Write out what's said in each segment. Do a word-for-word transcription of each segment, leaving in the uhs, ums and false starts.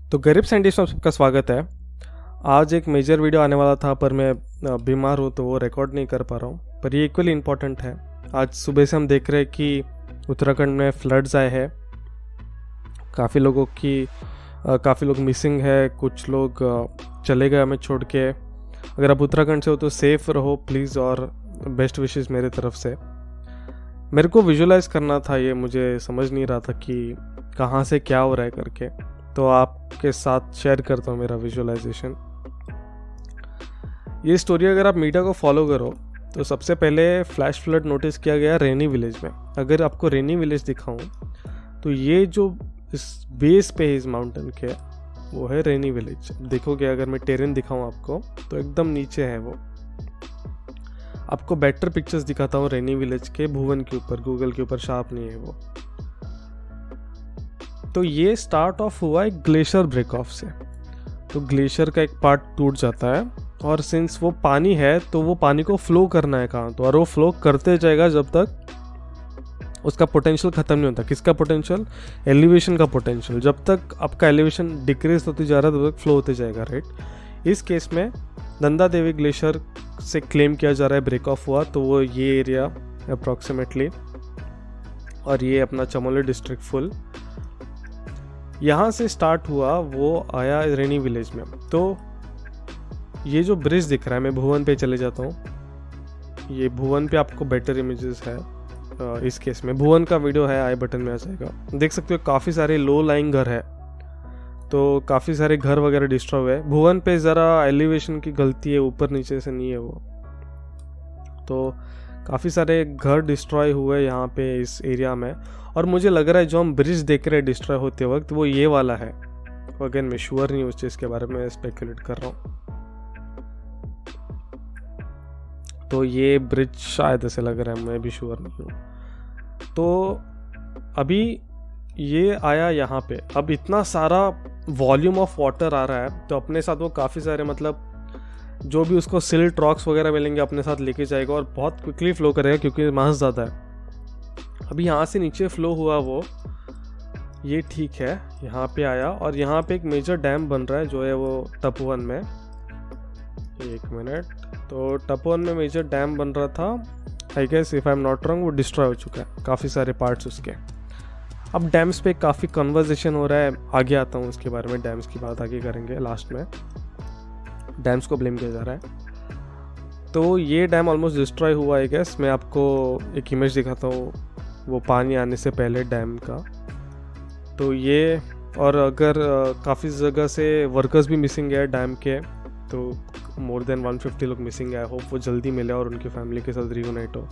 तो गरीब साइंटिस्ट में सबका स्वागत है। आज एक मेजर वीडियो आने वाला था पर मैं बीमार हूँ तो वो रिकॉर्ड नहीं कर पा रहा हूँ, पर ये इक्वली इम्पोर्टेंट है। आज सुबह से हम देख रहे हैं कि उत्तराखंड में फ्लड्स आए हैं, काफ़ी लोगों की काफ़ी लोग मिसिंग है, कुछ लोग चले गए हमें छोड़ के। अगर आप उत्तराखंड से हो तो सेफ़ रहो प्लीज़, और बेस्ट विशेस मेरे तरफ से। मेरे को विजुलाइज करना था, ये मुझे समझ नहीं रहा था कि कहाँ से क्या हो रहा है करके, तो आपके साथ शेयर करता हूँ मेरा विजुअलाइजेशन। ये स्टोरी अगर आप मीडिया को फॉलो करो तो सबसे पहले फ्लैश फ्लड नोटिस किया गया रेनी विलेज में। अगर आपको रेनी विलेज दिखाऊं तो ये जो इस बेस पे इस माउंटेन के वो है रेनी विलेज। देखोगे अगर मैं टेरेन दिखाऊं आपको तो एकदम नीचे है वो। आपको बेटर पिक्चर्स दिखाता हूँ रेनी विलेज के भुवन के ऊपर, गूगल के ऊपर शार्प नहीं है वो। तो ये स्टार्ट ऑफ हुआ एक ग्लेशियर ब्रेक ऑफ से। तो ग्लेशियर का एक पार्ट टूट जाता है और सिंस वो पानी है तो वो पानी को फ्लो करना है कहाँ तो, और वो फ्लो करते जाएगा जब तक उसका पोटेंशियल ख़त्म नहीं होता। किसका पोटेंशियल? एलिवेशन का पोटेंशियल। जब तक आपका एलिवेशन डिक्रीज होती जा रहा है तब तक फ्लो होते जाएगा, राइट। इस केस में नंदा देवी ग्लेशियर से क्लेम किया जा रहा है ब्रेक ऑफ हुआ, तो वो ये एरिया अप्रॉक्सीमेटली, और ये अपना चमोली डिस्ट्रिक्ट फुल यहाँ से स्टार्ट हुआ, वो आया रेनी विलेज में। तो ये जो ब्रिज दिख रहा है, मैं भुवन पे चले जाता हूँ। ये भुवन पे आपको बेटर इमेजेस है। इस केस में भुवन का वीडियो है, आई बटन में आ जाएगा, देख सकते हो। काफ़ी सारे लो लाइंग घर है, तो काफ़ी सारे घर वगैरह डिस्ट्रॉय हुए। भुवन पे ज़रा एलिवेशन की गलती है, ऊपर नीचे से नहीं है वो। तो काफ़ी सारे घर डिस्ट्रॉय हुए यहाँ पे इस एरिया में, और मुझे लग रहा है जो हम ब्रिज देख रहे हैं डिस्ट्रॉय होते वक्त वो ये वाला है। अगेन मैं श्योर नहीं हूँ उस चीज़ के बारे में, स्पेकुलेट कर रहा हूँ। तो ये ब्रिज शायद ऐसे लग रहा है, मैं भी श्योर नहीं हूँ। तो अभी ये आया यहाँ पे, अब इतना सारा वॉल्यूम ऑफ वाटर आ रहा है, तो अपने साथ वो काफ़ी सारे मतलब जो भी उसको सिल्ट रॉक्स वगैरह मिलेंगे अपने साथ लेके जाएगा, और बहुत क्विकली फ्लो करेगा क्योंकि मास ज़्यादा है। अभी यहाँ से नीचे फ्लो हुआ वो, ये ठीक है, यहाँ पे आया, और यहाँ पे एक मेजर डैम बन रहा है जो है वो टपवन में। एक मिनट, तो टपवन में मेजर डैम बन रहा था, I guess if I am not wrong, वो डिस्ट्रॉय हो चुका है, काफ़ी सारे पार्ट्स उसके। अब डैम्स पे काफ़ी कन्वर्सेशन हो रहा है, आगे आता हूँ उसके बारे में, डैम्स की बात आगे करेंगे लास्ट में। डैम्स को ब्लेम किया जा रहा है। तो ये डैम ऑलमोस्ट डिस्ट्रॉय हुआ आई गेस। मैं आपको एक इमेज दिखाता हूँ वो पानी आने से पहले डैम का। तो ये, और अगर काफ़ी जगह से वर्कर्स भी मिसिंग है डैम के, तो मोर देन वन फिफ्टी लोग मिसिंग है। होप वो जल्दी मिले और उनकी फैमिली के साथ रियूनाइट हो।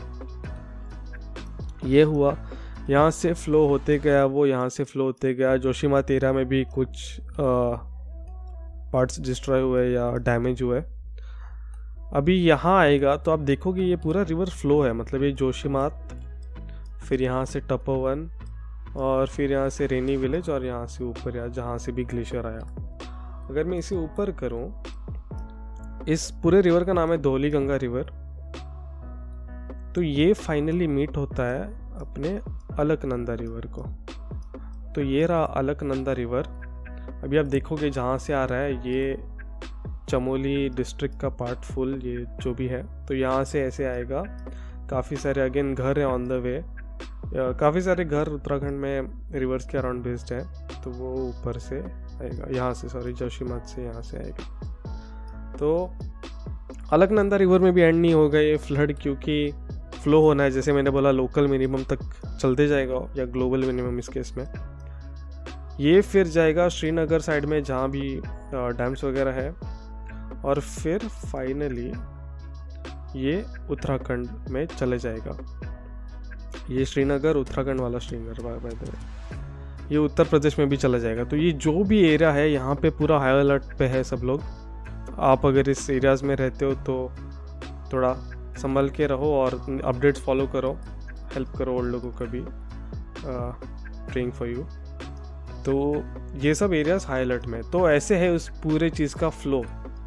ये हुआ, यहाँ से फ्लो होते गया वो, यहाँ से फ्लो होते गया। जोशीमा तेरह में भी कुछ पार्ट्स डिस्ट्रॉय हुए या डैमेज हुए। अभी यहाँ आएगा तो आप देखोगे ये पूरा रिवर फ्लो है, मतलब ये जोशीमात, फिर यहाँ से टपोवन, और फिर यहाँ से रेनी विलेज, और यहाँ से ऊपर या जहाँ से भी ग्लेशियर आया। अगर मैं इसे ऊपर करूँ, इस पूरे रिवर का नाम है धौली गंगा रिवर। तो ये फाइनली मीट होता है अपने अलकनंदा रिवर को। तो ये रहा अलकनंदा रिवर। अभी आप देखोगे जहाँ से आ रहा है ये चमोली डिस्ट्रिक्ट का पार्ट फुल, ये जो भी है, तो यहाँ से ऐसे आएगा। काफ़ी सारे अगेन घर है ऑन द वे, काफ़ी सारे घर उत्तराखंड में रिवर्स के अराउंड बेस्ड है, तो वो ऊपर से आएगा, यहाँ से, सॉरी जोशीमठ से यहाँ से आएगा। तो अलकनंदा रिवर में भी एंड नहीं होगा ये फ्लड, क्योंकि फ्लो होना है, जैसे मैंने बोला, लोकल मिनिमम तक चलते जाएगा या ग्लोबल मिनिमम इस केस में। ये फिर जाएगा श्रीनगर साइड में जहाँ भी डैम्स वगैरह है, और फिर फाइनली ये उत्तराखंड में चले जाएगा। ये श्रीनगर, उत्तराखंड वाला श्रीनगर बाय द वे, ये उत्तर प्रदेश में भी चला जाएगा। तो ये जो भी एरिया है यहाँ पे पूरा हाई अलर्ट पे है सब लोग। आप अगर इस एरियाज़ में रहते हो तो थोड़ा संभल के रहो और अपडेट्स फॉलो करो, हेल्प करो और लोगों को भी, प्रेइंग फॉर यू। तो ये सब एरियाज हाई अलर्ट में, तो ऐसे है उस पूरे चीज़ का फ्लो।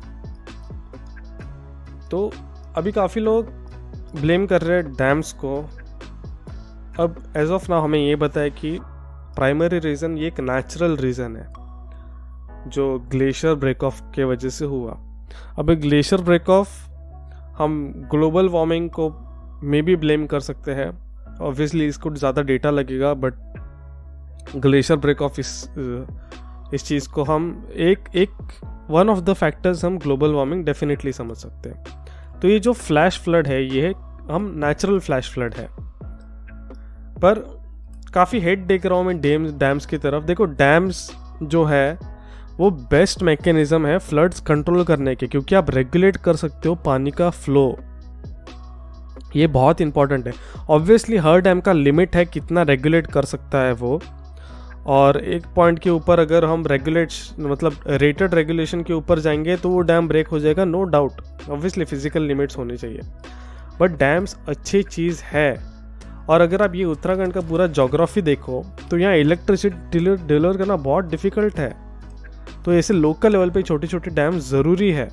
तो अभी काफ़ी लोग ब्लेम कर रहे हैं डैम्स को। अब एज ऑफ नाउ हमें ये बताया कि प्राइमरी रीज़न ये एक नेचुरल रीज़न है। जो ग्लेशियर ब्रेक ऑफ के वजह से हुआ। अब ग्लेशियर ब्रेक ऑफ हम ग्लोबल वार्मिंग को मे भी ब्लेम कर सकते हैं, ऑब्वियसली इसको ज़्यादा डेटा लगेगा, बट ग्लेशियर ब्रेक ऑफ इस इस चीज़ को हम एक एक वन ऑफ द फैक्टर्स हम ग्लोबल वार्मिंग डेफिनेटली समझ सकते हैं। तो ये जो फ्लैश फ्लड है ये हम नेचुरल फ्लैश फ्लड है, पर काफ़ी हेड देख रहा हूँ मैं डैम्स डैम्स की तरफ। देखो डैम्स जो है वो बेस्ट मैकेनिज्म है फ्लड्स कंट्रोल करने के, क्योंकि आप रेगुलेट कर सकते हो पानी का फ्लो, ये बहुत इंपॉर्टेंट है। ऑब्वियसली हर डैम का लिमिट है कितना रेगुलेट कर सकता है वो, और एक पॉइंट के ऊपर अगर हम रेगुलेट मतलब रेटेड रेगुलेशन के ऊपर जाएंगे तो वो डैम ब्रेक हो जाएगा, no doubt. Obviously physical limits होने चाहिए, बट डैम्स अच्छी चीज़ है। और अगर आप ये उत्तराखंड का पूरा ज्योग्राफी देखो तो यहाँ इलेक्ट्रिसिटी डिलीवर करना बहुत डिफिकल्ट है, तो ऐसे लोकल लेवल पे छोटे छोटे डैम ज़रूरी है।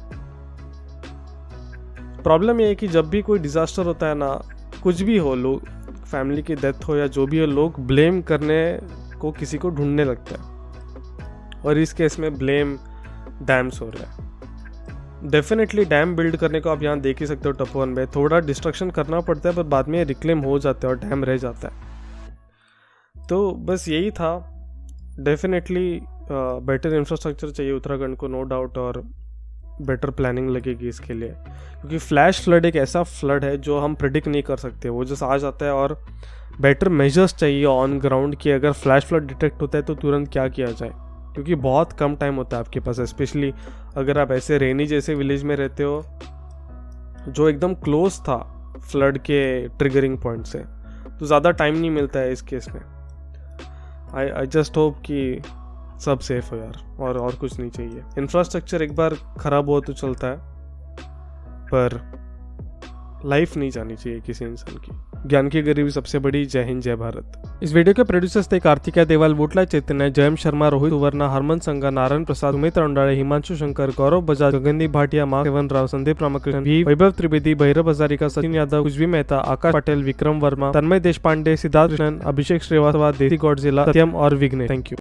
प्रॉब्लम ये है कि जब भी कोई डिज़ास्टर होता है ना, कुछ भी हो, लोग फैमिली की डेथ हो या जो भी हो, लोग ब्लेम करने को किसी को ढूंढने लगता है, और इस केस में ब्लेम डैम्स हो रहा है। डेफिनेटली डैम बिल्ड करने को आप यहाँ देख ही सकते हो, टपोवन में थोड़ा डिस्ट्रक्शन करना पड़ता है, पर बाद में रिक्लेम हो जाता है और डैम रह जाता है। तो बस यही था। डेफिनेटली बेटर इंफ्रास्ट्रक्चर चाहिए उत्तराखंड को, नो डाउट, और बेटर प्लानिंग लगेगी इसके लिए, क्योंकि फ्लैश फ्लड एक ऐसा फ्लड है जो हम प्रिडिक्ट नहीं कर सकते, वो जैसा आ जाता है। और बेटर मेजर्स चाहिए ऑन ग्राउंड कि अगर फ्लैश फ्लड डिटेक्ट होता है तो तुरंत क्या किया जाए, क्योंकि बहुत कम टाइम होता है आपके पास, स्पेशली अगर आप ऐसे रेनी जैसे विलेज में रहते हो जो एकदम क्लोज था फ्लड के ट्रिगरिंग पॉइंट से, तो ज़्यादा टाइम नहीं मिलता है इस केस में। आई आई जस्ट होप कि सब सेफ हो यार, और और कुछ नहीं चाहिए। इंफ्रास्ट्रक्चर एक बार ख़राब हो तो चलता है, पर लाइफ नहीं जानी चाहिए किसी इंसान की। ज्ञान की गरीबी सबसे बड़ी। जय हिंद, जय भारत। इस वीडियो के प्रोड्यूसर्स थे कार्तिकेय देवाल, वोटला चैतन्य, जयम शर्मा, रोहित सुवर्णा, हरमन संगा, नारायण प्रसाद, सुमित रंडाड़े, हिमांशु शंकर, गौरव बजाज, गगनदीप भाटिया, माँ सेवन राव, संदीप रामकृष्ण, भी वैभव त्रिवेदी, भैरव हजारिका, सचिन यादव, कुशवी मेहता, आकाश पटेल, विक्रम वर्मा, तन्मय देश पांडे, सिद्धार्थ कृष्णन, अभिषेक श्रीवास्तव, देसी गॉडजिला, सत्यम और विघ्नेश। Thank you.